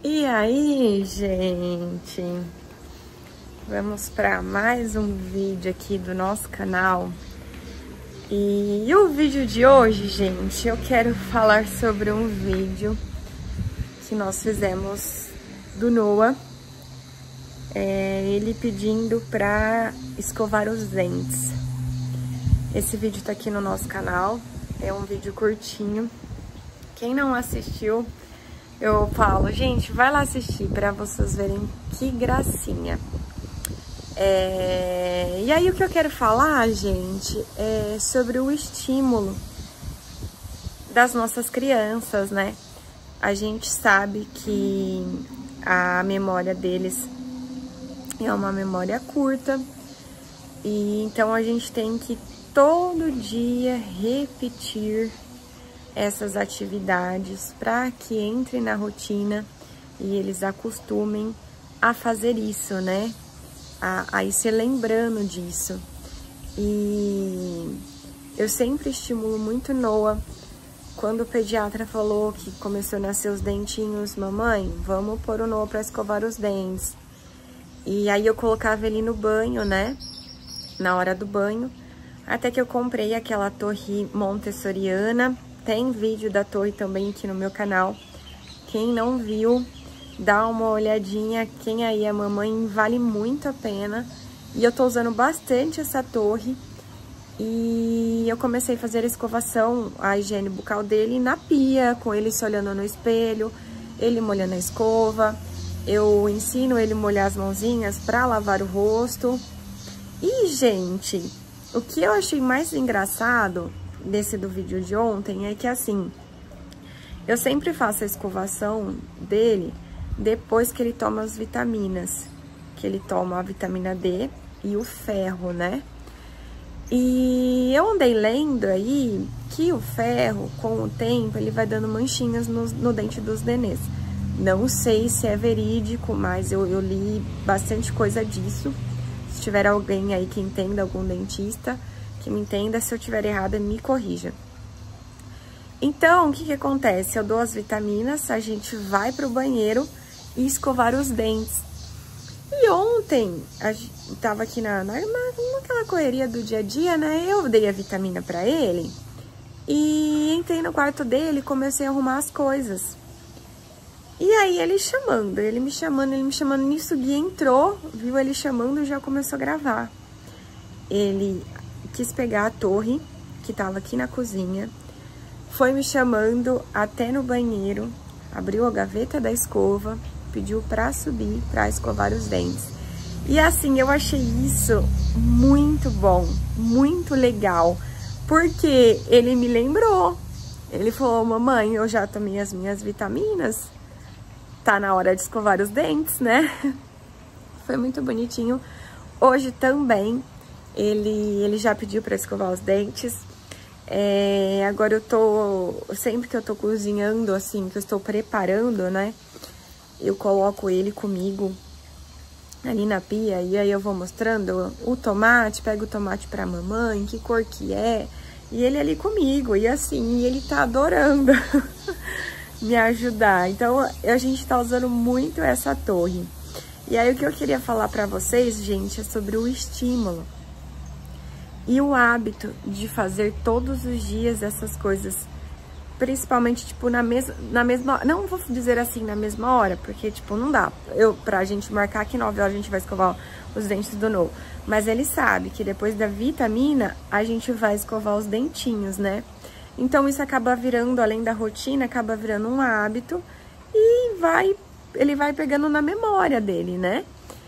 E aí, gente, vamos para mais um vídeo aqui do nosso canal. E o vídeo de hoje, gente, eu quero falar sobre um vídeo que nós fizemos do Noah, ele pedindo para escovar os dentes. Esse vídeo tá aqui no nosso canal, é um vídeo curtinho. Quem não assistiu, eu falo, gente, vai lá assistir para vocês verem que gracinha. E aí o que eu quero falar, gente, é sobre o estímulo das nossas crianças, né? A gente sabe que a memória deles é uma memória curta, e então a gente tem que todo dia repetir essas atividades para que entre na rotina e eles acostumem a fazer isso, né? A ir se lembrando disso. E eu sempre estimulo muito Noah. Quando o pediatra falou que começou a nascer os dentinhos, mamãe, vamos pôr o Noah para escovar os dentes. E aí eu colocava ele no banho, né? Na hora do banho. Até que eu comprei aquela torre montessoriana. Tem vídeo da torre também aqui no meu canal. Quem não viu, dá uma olhadinha. Quem aí é mamãe, vale muito a pena. E eu tô usando bastante essa torre. E eu comecei a fazer a escovação, a higiene bucal dele na pia, com ele se olhando no espelho, ele molhando a escova. Eu ensino ele a molhar as mãozinhas pra lavar o rosto. E, gente, o que eu achei mais engraçado desse do vídeo de ontem é que, assim, eu sempre faço a escovação dele depois que ele toma as vitaminas, que ele toma a vitamina D e o ferro, né? E eu andei lendo aí que o ferro, com o tempo, ele vai dando manchinhas no dente dos nenês. Não sei se é verídico, mas eu li bastante coisa disso. Se tiver alguém aí que entenda, algum dentista que me entenda, se eu tiver errada, me corrija. Então, o que acontece? Eu dou as vitaminas, a gente vai pro banheiro e escovar os dentes. E ontem, a gente tava aqui naquela correria do dia a dia, né? Eu dei a vitamina pra ele e entrei no quarto dele e comecei a arrumar as coisas. E aí ele me chamando, nisso o Gui entrou, viu ele chamando e já começou a gravar. Ele quis pegar a torre, que tava aqui na cozinha, foi me chamando até no banheiro, abriu a gaveta da escova, pediu pra subir, pra escovar os dentes. E assim, eu achei isso muito bom, muito legal, porque ele me lembrou. Ele falou, mamãe, eu já tomei as minhas vitaminas, tá na hora de escovar os dentes, né? Foi muito bonitinho. Hoje também, ele já pediu pra escovar os dentes. Agora sempre que eu tô cozinhando, assim, que eu estou preparando, né? Eu coloco ele comigo ali na pia e aí eu vou mostrando o tomate, pego o tomate pra mamãe, que cor que é, e ele ali comigo, e assim, ele tá adorando me ajudar. Então, a gente tá usando muito essa torre. E aí, o que eu queria falar pra vocês, gente, é sobre o estímulo e o hábito de fazer todos os dias essas coisas. Principalmente, tipo, na mesma... Não vou dizer assim, na mesma hora, porque, tipo, não dá. Pra gente marcar que 9 horas a gente vai escovar os dentes do Noah. Mas ele sabe que depois da vitamina, a gente vai escovar os dentinhos, né? Então, isso acaba virando, além da rotina, acaba virando um hábito. E ele vai pegando na memória dele, né?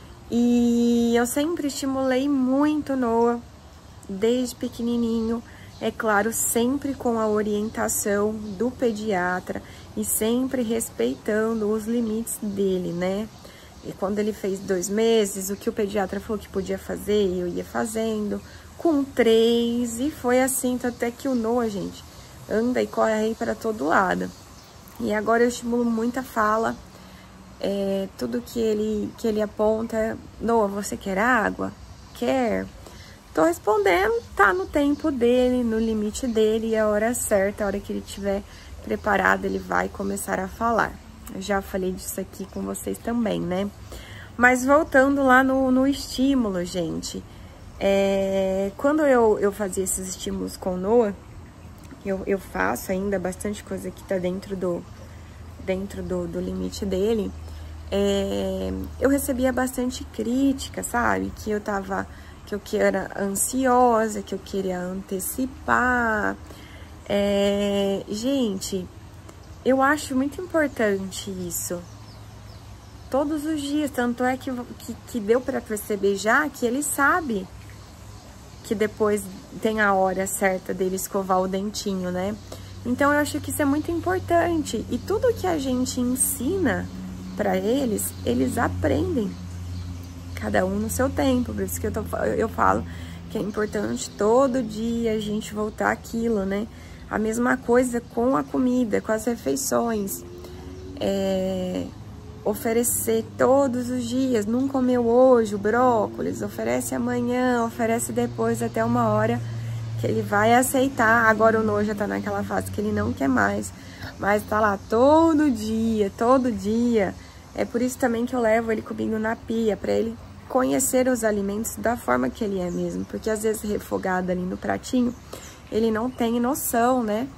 E eu sempre estimulei muito o Noah, desde pequenininho. É claro, sempre com a orientação do pediatra e sempre respeitando os limites dele, né? E quando ele fez 2 meses, o que o pediatra falou que podia fazer, eu ia fazendo. Com 3, e foi assim, até que o Noah, gente, anda e corre aí para todo lado. E agora eu estimulo muito a fala, tudo que ele aponta. Noah, você quer água? Quer? Tô respondendo, tá no tempo dele, no limite dele, e a hora certa, a hora que ele estiver preparado, ele vai começar a falar. Já falei disso aqui com vocês também, né? Mas voltando lá no estímulo, gente. Quando eu fazia esses estímulos com o Noah, eu faço ainda bastante coisa que tá dentro do limite dele. Eu recebia bastante crítica, sabe? Que eu era ansiosa, que eu queria antecipar. Gente, eu acho muito importante isso. Todos os dias, tanto é que deu pra perceber já que ele sabe que depois tem a hora certa dele escovar o dentinho, né? Então eu acho que isso é muito importante. E tudo que a gente ensina pra eles, eles aprendem. Cada um no seu tempo. Por isso que eu falo que é importante todo dia a gente voltar àquilo, né? A mesma coisa com a comida, com as refeições. Oferecer todos os dias, não comeu hoje o brócolis, oferece amanhã, oferece depois, até uma hora que ele vai aceitar. Agora o Noah já tá naquela fase que ele não quer mais, mas tá lá todo dia, todo dia. É por isso também que eu levo ele comigo na pia, pra ele conhecer os alimentos da forma que ele é mesmo, porque às vezes refogado ali no pratinho, ele não tem noção, né?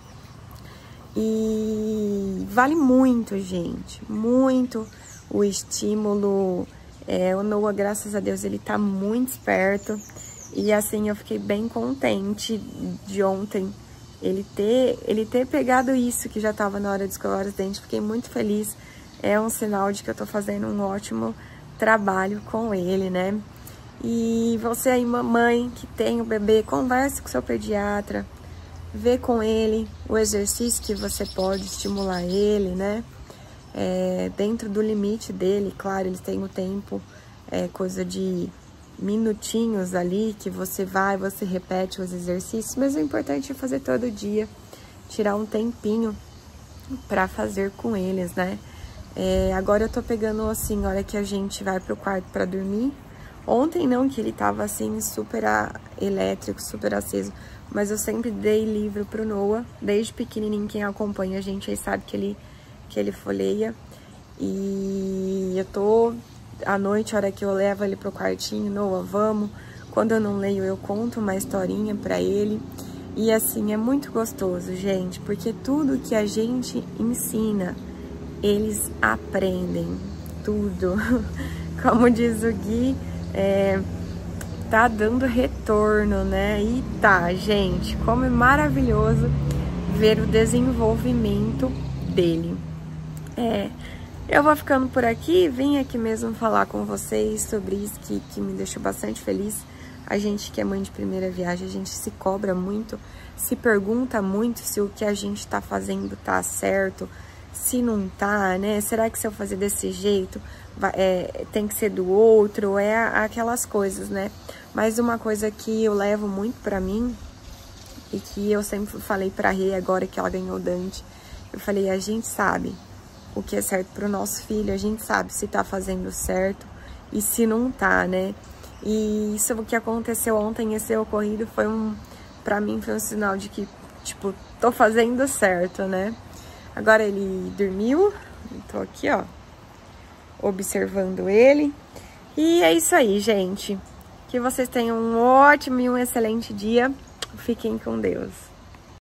E vale muito, gente, muito o estímulo. O Noah, graças a Deus, ele tá muito esperto. E assim, eu fiquei bem contente de ontem ele ter pegado isso, que já tava na hora de escovar os dentes. Fiquei muito feliz. É um sinal de que eu tô fazendo um ótimo trabalho com ele, né? E você aí, mamãe, que tem o bebê, converse com seu pediatra. Vê com ele o exercício que você pode estimular ele, né? Dentro do limite dele, claro, eles têm o tempo, coisa de minutinhos ali, que você repete os exercícios, mas o importante é fazer todo dia, tirar um tempinho pra fazer com eles, né? Agora eu tô pegando assim, a hora que a gente vai pro quarto pra dormir. Ontem não, que ele tava assim, super elétrico, super aceso. Mas eu sempre dei livro pro Noah, desde pequenininho. Quem acompanha a gente aí sabe que ele folheia. E eu tô, à noite, a hora que eu levo ele pro quartinho, Noah, vamos. Quando eu não leio, eu conto uma historinha pra ele. E assim, é muito gostoso, gente, porque tudo que a gente ensina, eles aprendem tudo. Como diz o Gui, tá dando retorno, né? E tá, gente, como é maravilhoso ver o desenvolvimento dele. Eu vou ficando por aqui, vim aqui mesmo falar com vocês sobre isso que me deixou bastante feliz. A gente que é mãe de primeira viagem, a gente se cobra muito, se pergunta muito se o que a gente tá fazendo tá certo, se não tá, né? Será que se eu fazer desse jeito, tem que ser do outro? Aquelas coisas, né? Mas uma coisa que eu levo muito pra mim, e que eu sempre falei pra Rê, agora que ela ganhou o Dante, eu falei, a gente sabe o que é certo pro nosso filho, a gente sabe se tá fazendo certo e se não tá, né? E isso que aconteceu ontem, esse ocorrido, pra mim foi um sinal de que, tipo, tô fazendo certo, né? Agora ele dormiu, tô aqui, ó, observando ele. E é isso aí, gente. Que vocês tenham um ótimo e um excelente dia. Fiquem com Deus.